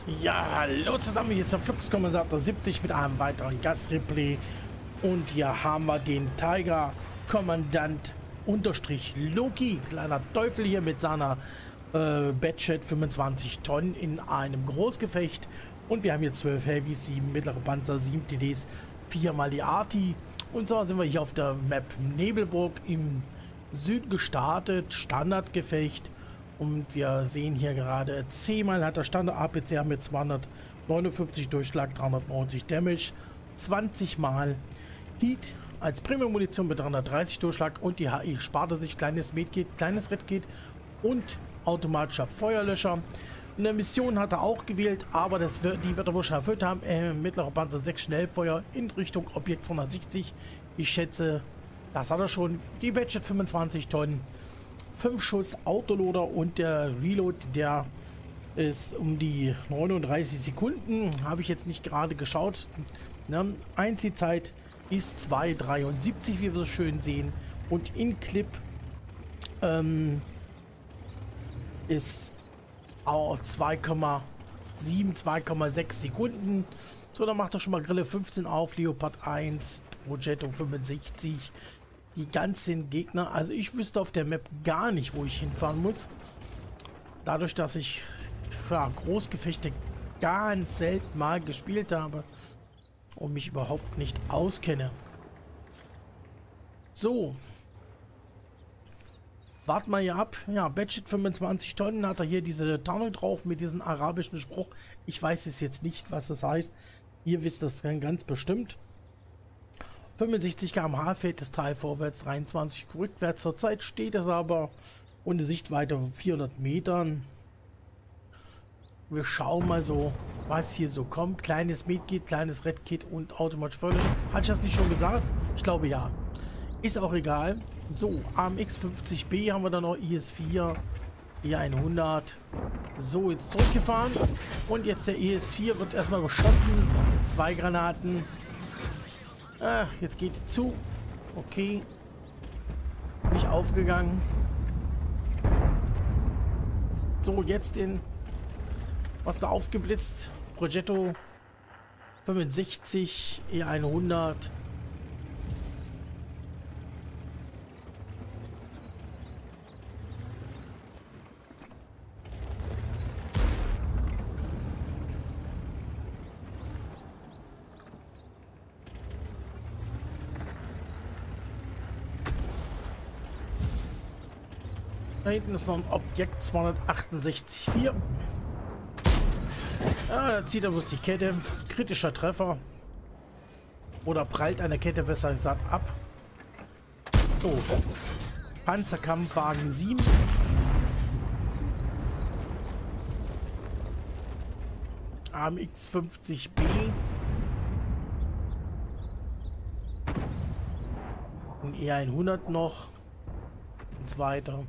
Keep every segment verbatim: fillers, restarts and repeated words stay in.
Ja, hallo zusammen, hier ist der Fluxkompensator siebzig mit einem weiteren Gastreplay und hier haben wir den Tiger Kommandant unterstrich Loki, kleiner Teufel hier mit seiner äh, Batchet fünfundzwanzig Tonnen in einem Großgefecht und wir haben hier zwölf Heavys, sieben mittlere Panzer, sieben T Ds, vier mal die Arti und so sind wir hier auf der Map Nebelburg im Süden gestartet, Standardgefecht. Und wir sehen hier gerade zehnmal hat der Standard A P C mit zweihundertneunundfünfzig Durchschlag, dreihundertneunzig Damage, zwanzig Mal Heat als Premium-Munition mit dreihundertdreißig Durchschlag und die H E sparte sich kleines Medkit, kleines Redkit und automatischer Feuerlöscher. Eine Mission hat er auch gewählt, aber das wird, die wird er wohl schon erfüllt haben. Äh, mittlerer Panzer sechs Schnellfeuer in Richtung Objekt zweihundertsiebzig. Ich schätze, das hat er schon. Die Batchet fünfundzwanzig Tonnen. fünf Schuss Autoloader und der Reload, der ist um die neununddreißig Sekunden. Habe ich jetzt nicht gerade geschaut. Ne? Einziehzeit ist zwei dreiundsiebzig, wie wir so schön sehen. Und in Clip ähm, ist auch zwei Komma sieben, zwei Komma sechs Sekunden. So, dann macht er schon mal Grille fünfzehn auf, Leopard eins, Progetto fünfundsechzig. Die ganzen Gegner, also ich wüsste auf der Map gar nicht, wo ich hinfahren muss. Dadurch, dass ich für Großgefechte ganz selten mal gespielt habe und mich überhaupt nicht auskenne. So. Warten wir hier ab. Ja, Batchet fünfundzwanzig Tonnen hat er hier diese Tarnung drauf mit diesem arabischen Spruch. Ich weiß es jetzt nicht, was das heißt. Ihr wisst das ganz bestimmt. fünfundsechzig Kilometer pro Stunde fährt das Teil vorwärts, dreiundzwanzig rückwärts. Zurzeit steht es aber ohne Sichtweite von vierhundert Metern. Wir schauen mal so, was hier so kommt. Kleines Medkit, kleines Redkit und automatisch Feuerlöscher. Hatte ich das nicht schon gesagt? Ich glaube ja. Ist auch egal. So, A M X fünfzig B haben wir dann noch, I S vier, E hundert. So, jetzt zurückgefahren. Und jetzt der E S vier wird erstmal beschossen. Zwei Granaten. Ah, jetzt geht die zu. Okay. Nicht aufgegangen. So, jetzt den. Was da aufgeblitzt? Progetto fünfundsechzig, E hundert. Da hinten ist noch ein Objekt zweihundertachtundsechzig Komma vier. Ja, da zieht er bloß die Kette. Kritischer Treffer. Oder prallt eine Kette besser gesagt ab. So. Panzerkampfwagen sieben. A M X fünfzig B. Ein E hundert noch. Ein zweiter.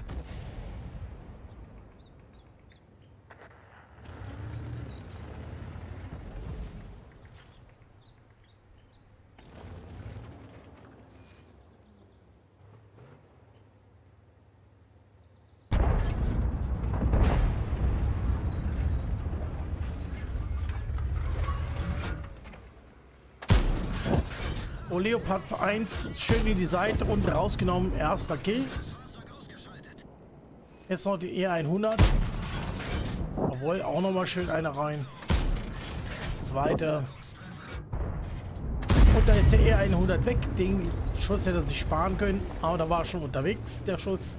Oh, Leopard eins schön in die Seite und rausgenommen. Erster Kill. Jetzt noch die E hundert. Obwohl, auch noch mal schön eine rein. Zweite. Und da ist der E hundert weg. Den Schuss hätte er sich sparen können. Aber da war er schon unterwegs, der Schuss.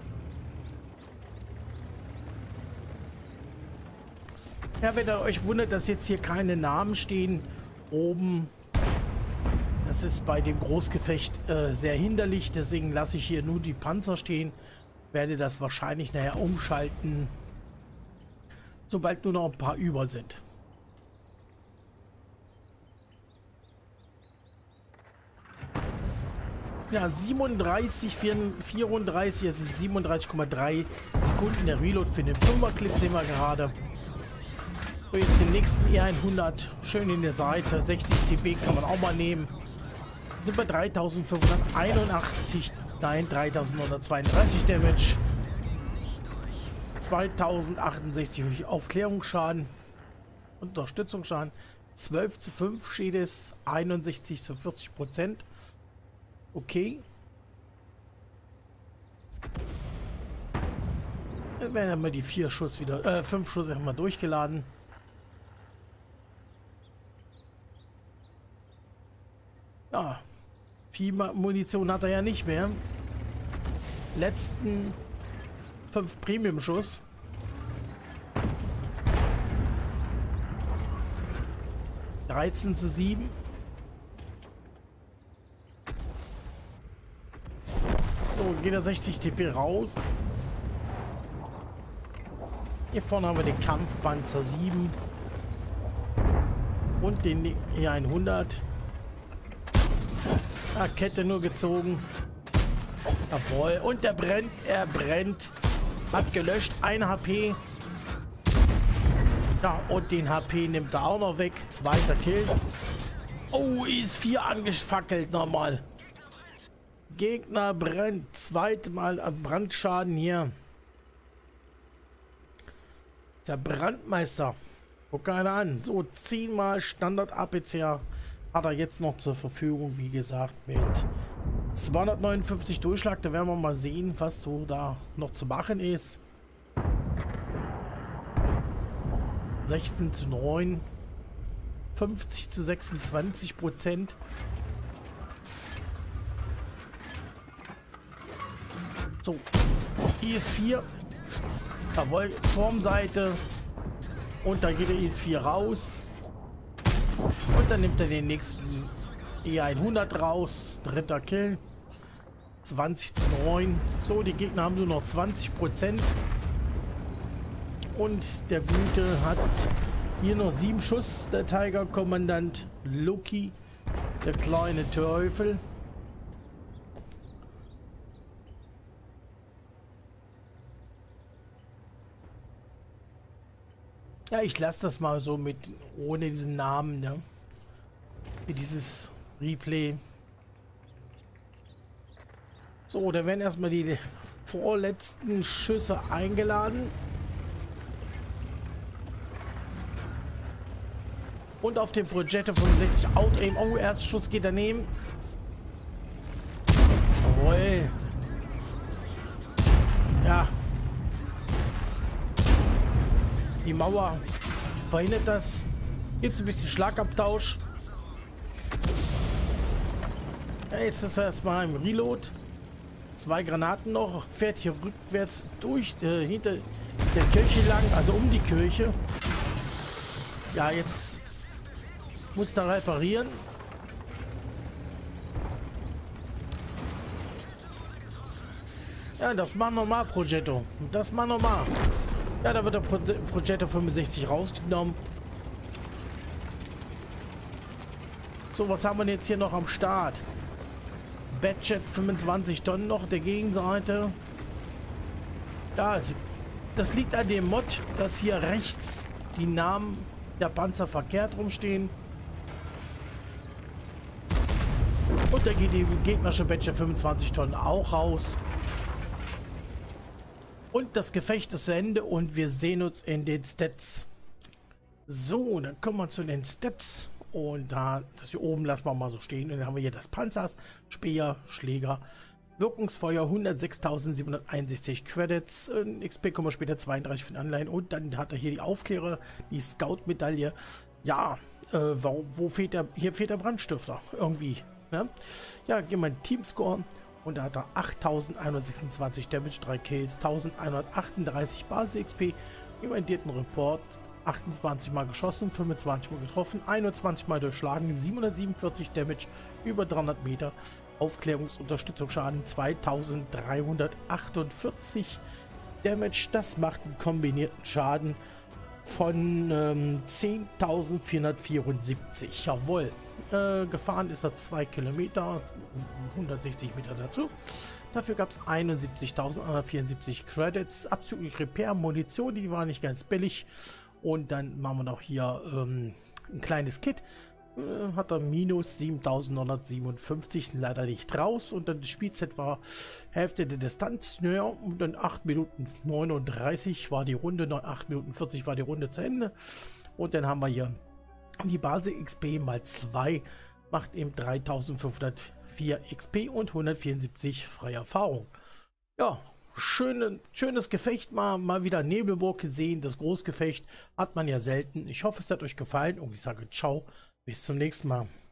Ja, wenn ihr euch wundert, dass jetzt hier keine Namen stehen, oben. Das ist bei dem Großgefecht äh, sehr hinderlich, deswegen lasse ich hier nur die Panzer stehen. Werde das wahrscheinlich nachher umschalten, sobald nur noch ein paar über sind. Ja, siebenunddreißig, vierunddreißig, es ist siebenunddreißig Komma drei Sekunden der Reload für den Fünfer-Clip, sehen wir gerade. So, jetzt den nächsten E hundert, schön in der Seite, sechzig T B kann man auch mal nehmen. Sind bei dreitausendfünfhunderteinundachtzig, nein, dreitausendneunhundertzweiunddreißig Damage. zweitausendzachtundsechzig Aufklärungsschaden. Unterstützungsschaden. zwölf zu fünf steht es, einundsechzig zu vierzig Prozent. Okay. Dann werden wir die vier Schuss wieder, äh, fünf Schuss erstmal durchgeladen. Ja, viel Munition hat er ja nicht mehr. Letzten fünf Premium-Schuss. dreizehn zu sieben. So, geht er sechzig T P raus. Hier vorne haben wir den Kampfpanzer sieben. Und den E hundert. Ah, Kette nur gezogen. Jawohl. Und der brennt. Er brennt. Hat gelöscht. Ein H P. Ja, und den H P nimmt er auch noch weg. Zweiter Kill. Oh, ist vier angefackelt nochmal. Gegner brennt. Zweimal Brandschaden hier. Der Brandmeister. Guck einer an. So, zehnmal Standard A P C hat er jetzt noch zur Verfügung. Wie gesagt, mit zweihundertneunundfünfzig Durchschlag. Da werden wir mal sehen, was so da noch zu machen ist. sechzehn zu neun. fünfzig zu sechsundzwanzig Prozent. So, I S vier. Jawohl, Turmseite. Und da geht der I S vier raus. Und dann nimmt er den nächsten E hundert raus. Dritter Kill. zwanzig zu neun. So, die Gegner haben nur noch zwanzig Prozent. Und der Gute hat hier noch sieben Schuss. Der Tiger-Kommandant Loki. Der kleine Teufel. Ja, ich lasse das mal so mit, ohne diesen Namen, ne? Wie dieses Replay. So, da werden erstmal die vorletzten Schüsse eingeladen. Und auf den Progetto fünfundsechzig Out Aim. Oh, erster Schuss geht daneben. Jawohl. Ja. Die Mauer verhindert das. Jetzt ein bisschen Schlagabtausch. Ja, jetzt ist er erstmal im Reload. Zwei Granaten noch. Fährt hier rückwärts durch, äh, hinter der Kirche lang, also um die Kirche. Ja, jetzt muss er reparieren. Ja, das machen wir mal, Progetto. Das machen wir mal. Ja, da wird der Pro Progetto fünfundsechzig rausgenommen. So, was haben wir jetzt hier noch am Start? Badjet fünfundzwanzig Tonnen noch der Gegenseite. Ja, das liegt an dem Mod, dass hier rechts die Namen der Panzer verkehrt rumstehen. Und da geht die gegnerische Badjet fünfundzwanzig Tonnen auch raus. Und das Gefecht ist zu Ende und wir sehen uns in den Stats. So, dann kommen wir zu den Stats. Und da, das hier oben lassen wir mal so stehen. Und dann haben wir hier das Panzers, Speer, Schläger, Wirkungsfeuer, hundertsechstausendsiebenhunderteinundsechzig Credits. X P kommen wir später zweiunddreißig für den Anleihen. Und dann hat er hier die Aufklärer, die Scout-Medaille. Ja, äh, wo, wo fehlt der? Hier fehlt der Brandstifter. Irgendwie. Ne? Ja, gehen wir in den Teamscore. Und da hat er achttausendeinhundertsechsundzwanzig Damage, drei Kills, eintausendeinhundertachtunddreißig Basis-X P, inventierten Report, achtundzwanzig Mal geschossen, fünfundzwanzig Mal getroffen, einundzwanzig Mal durchschlagen, siebenhundertsiebenundvierzig Damage, über dreihundert Meter, Aufklärungsunterstützungsschaden zweitausenddreihundertachtundvierzig Damage. Das macht einen kombinierten Schaden von ähm, zehntausendvierhundertvierundsiebzig. Jawohl. Äh, gefahren ist er zwei Kilometer, hundertsechzig Meter dazu. Dafür gab es einundsiebzigtausendeinhundertvierundsiebzig Credits, abzüglich Repair, Munition, die war nicht ganz billig. Und dann machen wir noch hier ähm, ein kleines Kit. Äh, hat er minus siebentausendneunhundertsiebenundfünfzig, leider nicht raus. Und dann das Spielzeit war Hälfte der Distanz. Ja, und dann acht Minuten neununddreißig war die Runde, acht Minuten vierzig war die Runde zu Ende. Und dann haben wir hier die Basis X P mal zwei, macht eben dreitausendfünfhundertvier X P und hundertvierundsiebzig freie Erfahrung. Ja, schöne, schönes Gefecht, mal, mal wieder Nebelburg gesehen. Das Großgefecht hat man ja selten. Ich hoffe, es hat euch gefallen und ich sage ciao, bis zum nächsten Mal.